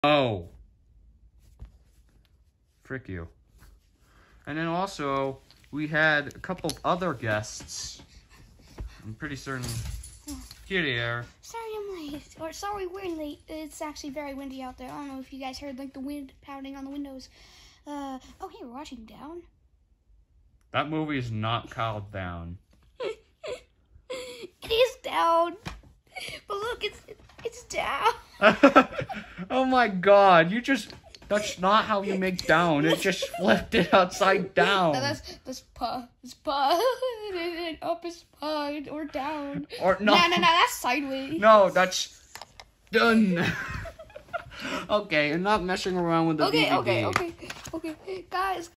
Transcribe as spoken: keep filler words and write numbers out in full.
Oh. Frick you. And then also, we had a couple of other guests. I'm pretty certain. Here they are. Sorry I'm late. Or sorry we're late. It's actually very windy out there. I don't know if you guys heard like the wind pounding on the windows. Uh, oh, hey, we're watching Down. That movie is not called Down. It is down. But look, it's it's down. Oh my god, you just... That's not how you make down. It just flipped it upside down. No, that's that's pa. It's pa. And up is pa or down. Or no. No, no, no, that's sideways. No, that's done. Okay, I'm not messing around with the Okay, D V D. okay, okay, okay, guys.